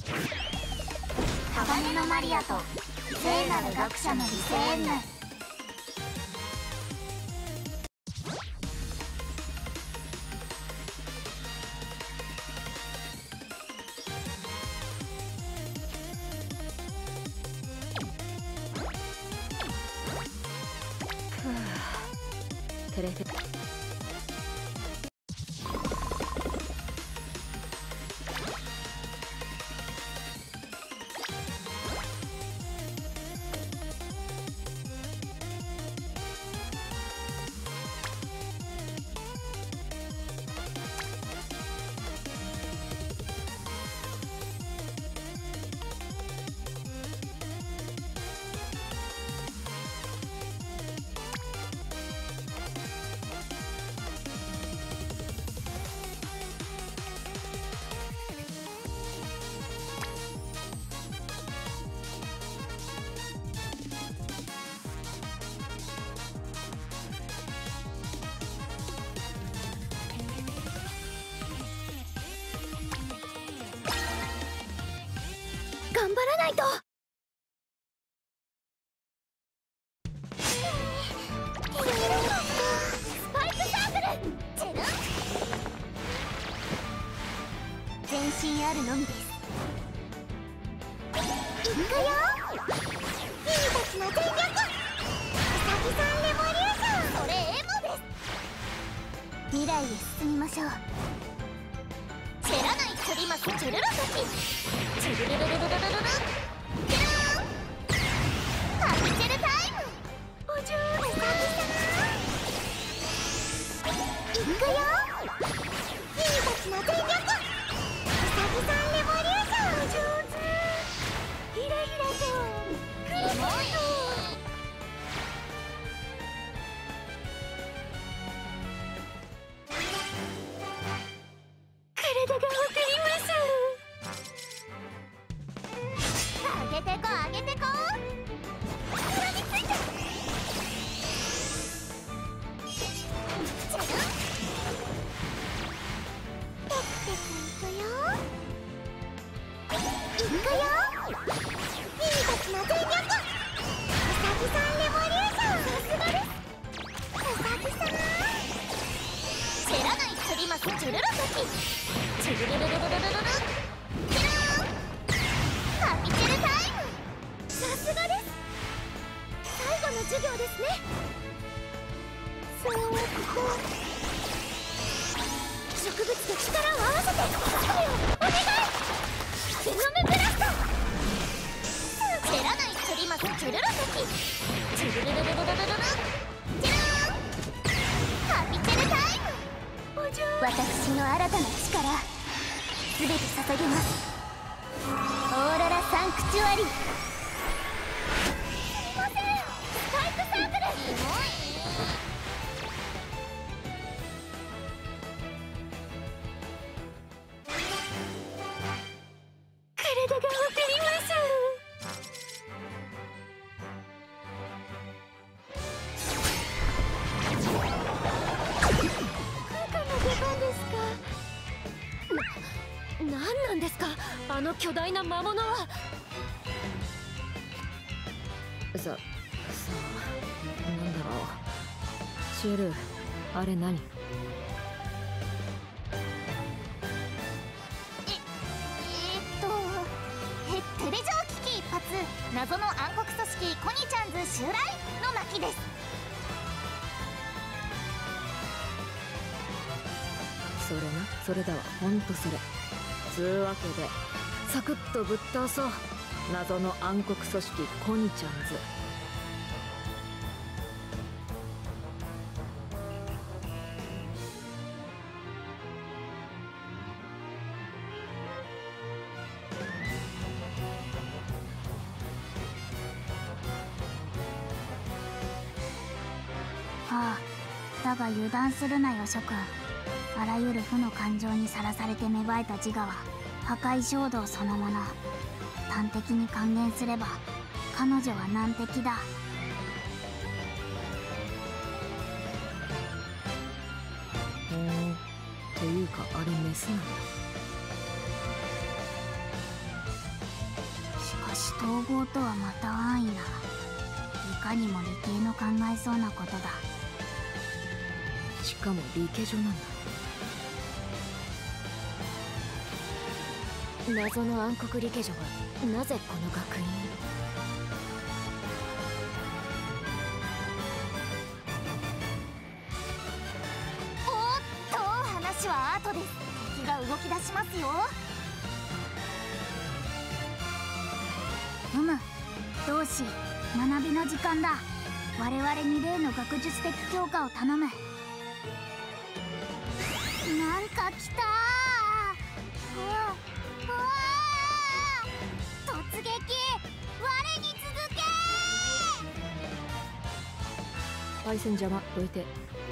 鋼のマリアと聖なる学者のリセエンヌ。 テレフェ頑張らないと。スパイクサークルチェルン。全身あるのみです。行くよ。君たちの全力。うさぎさんレボリューション。それエモです。未来へ進みましょう。チェラナイトリマスチェルロトキ。チェルルルルルルルルルルルチェルン。ハピチェルタイム。お嬢うさぎさん。行くよ。君たちの全力。うさぎさんレボリューション。お上手。ひらひらとくるくると。体が送ります。上げてこ上げてこ。上についた。チェルン。テクテクいくよ。いくよ。君たちの全力。うさぎさんレボリューション。さすがです。うさぎさん。チェラナイトリマスチェルロトキ。チェルルルルルルルルチェルン。ハピチェルタイム。さすがです。最後の授業ですね。そうっと植物と力を合わせてそうよお願い。ゼノムブラスト。チェラナイトリマスチェルロトキ。チェルルルルルルルルチェルン。ハピチェルタイム。私の新たな力すべて捧げます。オーロラサンクチュアリ。すみません。スパイクサークル。キモい。体が送ります。何なんですかあの巨大な魔物は。なんだろう。シェル、あれ何？テレジョー危機一発、謎の暗黒組織コニちゃんズ襲来の巻です。それな、それだわ、ほんとそれ。つうわけでサクッとぶっ倒そう、謎の暗黒組織コニちゃんズ。 ああ、だが油断するなよ諸君。あらゆる負の感情にさらされて芽生えた自我は破壊衝動そのもの。端的に還元すれば彼女は難敵だ。 っていうかあれメスなんだ。 子統合とはまた安易な、いかにも理系の考えそうなことだ。 しかも理系女なんだ。謎の暗黒理系女はなぜこの学院に。 おっと、話は後です。敵が動き出しますよ。 同志、学びの時間だ。我々に例の学術的強化を頼む。なんか来たー。突撃、我に続けパイセン邪魔、どいて。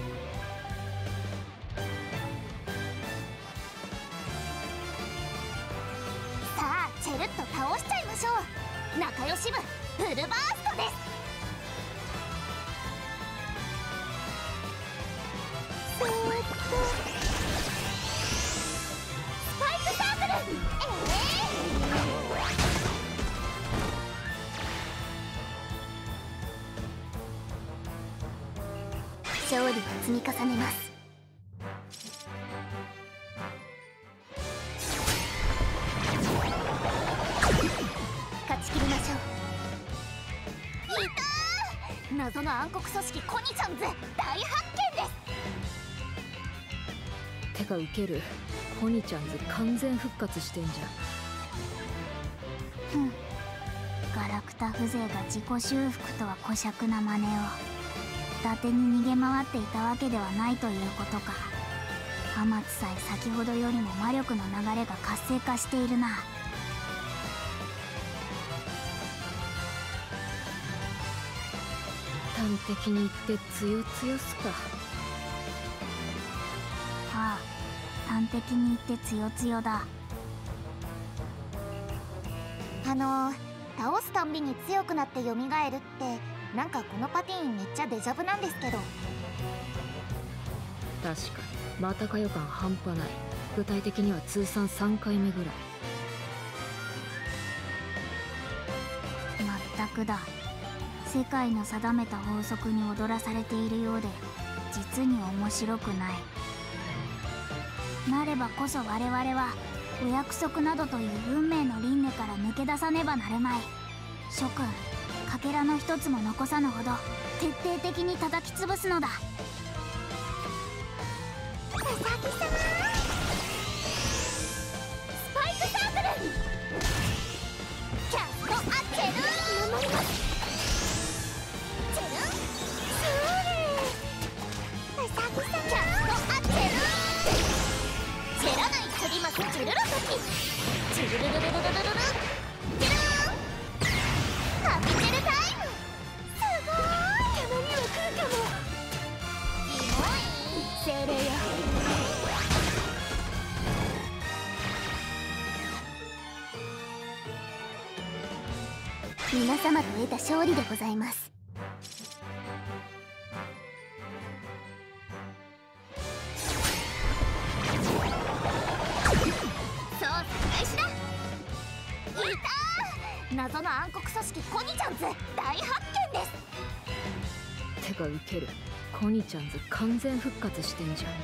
さあ、チェルッと倒しちゃいましょう。仲良し部フルバーストです。スパイクサークル、勝利を積み重ねます。勝ち切りましょう。いたー、謎の暗黒組織コニちゃんズ大発見です。 てかウケる、コニちゃんズ完全復活してんじゃん。 ガラクタ風情が自己修復とは小尺な真似を。伊達に逃げ回っていたわけではないということか。天津さえ先ほどよりも魔力の流れが活性化しているな。 端的に言って強強すか。 ああ、端的に言って強強だ。 倒すたんびに強くなって蘇るって、なんかこのパティーンめっちゃデジャブなんですけど。 確かにまたか予感半端ない。具体的には通算3回目ぐらい。 まったくだ。世界の定めた法則に踊らされているようで実に面白くない。なればこそ我々はお約束などという運命の輪廻から抜け出さねばなるまい。諸君、かけらの一つも残さぬほど徹底的に叩き潰すのだ。 うさぎさん、スパイクサークル、キャストアチェル、守ります。チェルンシューレ、うさぎさん、キャストアチェル、チェラナイチェリマスチェルロトキ、チェルルルルルルルルル、チェルーン、ハピチェルタイム。すごーい、たまには来るかも。キモい精霊よ。皆様と得た勝利でございます。そう、開始だ。いたー、謎の暗黒組織コニちゃんズ大発見です。 てかウケる、コニちゃんズ完全復活してんじゃん。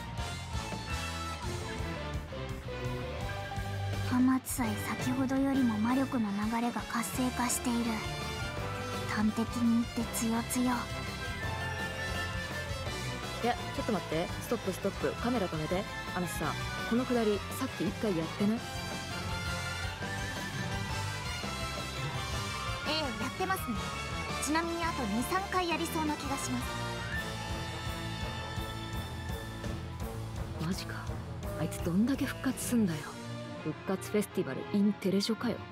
天津さえ先ほどよりも魔力の流れが活性化している。端的に言って強強。 いや、ちょっと待って、ストップストップ、カメラ止めて。あのさ、このくだりさっき1回やってない？ ええ、やってますね。ちなみにあと 2,3 回やりそうな気がします。 マジか、あいつどんだけ復活すんだよ。復活フェスティバル in テレショかよ。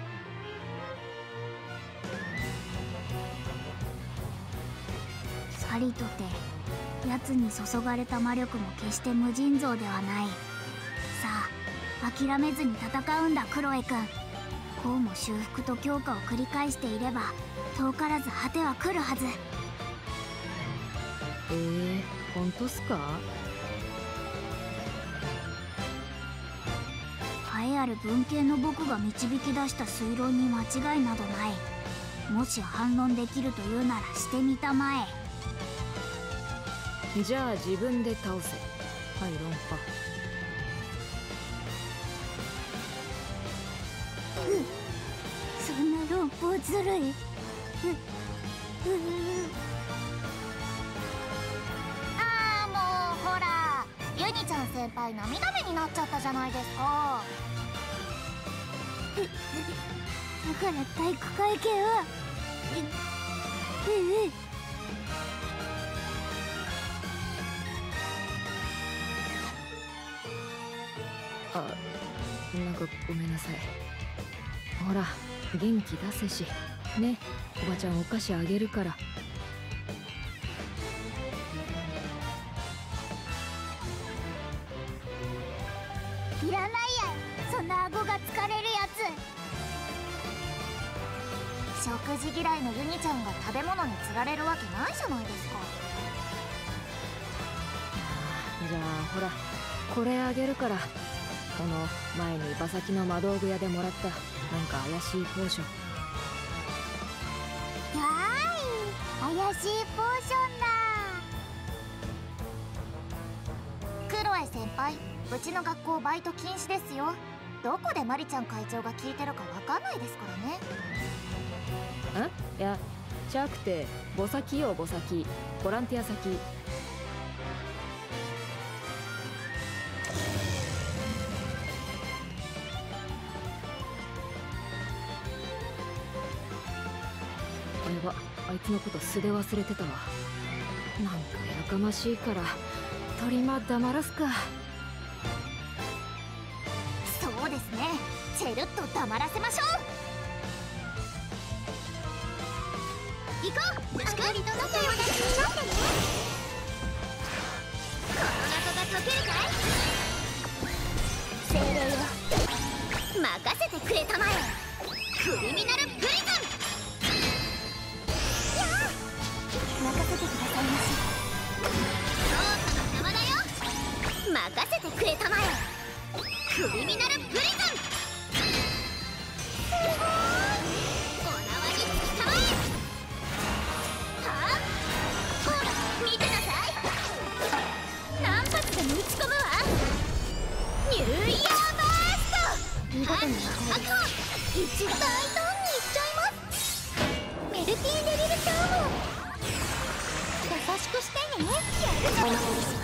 さりとて奴に注がれた魔力も決して無尽蔵ではない。さあ、諦めずに戦うんだクロエ君。こうも修復と強化を繰り返していれば遠からず果ては来るはず。 ほんとっすか？ ハ栄ある文系の僕が導き出した推論に間違いなどない。もし反論できるというならしてみたまえ。 じゃあ自分で倒せ。はい論破。 そんな論法ずるい。 あーもうほら、ユニちゃん先輩涙目になっちゃったじゃないですか。 だから体育会系はなんかごめんなさい。ほら元気出せしね。おばちゃんお菓子あげるから。 いらないや、そんな顎が疲れるやつ。 食事嫌いのユニちゃんが食べ物に釣られるわけないじゃないですか。 じゃあほらこれあげるから。この前に馬先の魔道具屋でもらったなんか怪しいポーション。 怪しいポーションだ。 クロエ先輩、うちの学校バイト禁止ですよ。どこでマリちゃん会長が聞いてるかわかんないですからね。 いやちゃくてボサキよボサキ。ボランティア先。あれはあいつのこと素で忘れてたわ。なんかやかましいから鳥間黙らすか。 そうですね、チェルッと黙らせましょう。行こう。よしくりと仲良しになってね。この謎が解けるかい。精霊よ、任せてくれたまえ。クリミナルプリズン。やあ、任せてくださいまし。捜査の邪魔だよ。任せてくれたまえ。クリミナルプリズン。すごい。お縄につきたまえ。はあ、ほら見てなさい。何発でも打ち込むわ。ニューイヤーバースト。見事に確保。一大胆にいっちゃいます。メルティーデビルチャーム。優しくしてね。やるぞ。お守りします。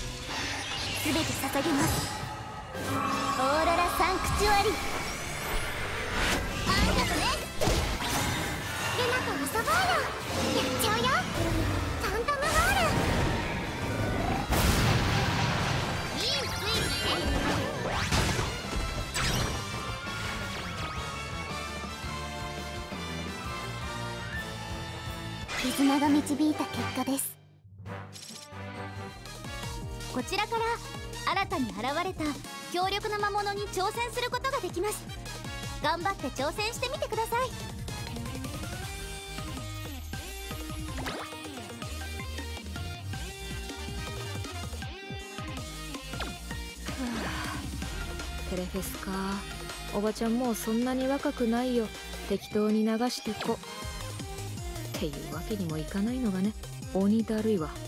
すべて捧げます。オーロラサンクチュアリ。あんたとね、ルナと遊ぼうよ。やっちゃうよ、タンタムガール。いいスイッチ。絆が導いた結果です。こちらから新たに現れた強力な魔物に挑戦することができます。頑張って挑戦してみてください。 テレフェスか。おばちゃんもうそんなに若くないよ。適当に流してこっていうわけにもいかないのがね。鬼だるいわ。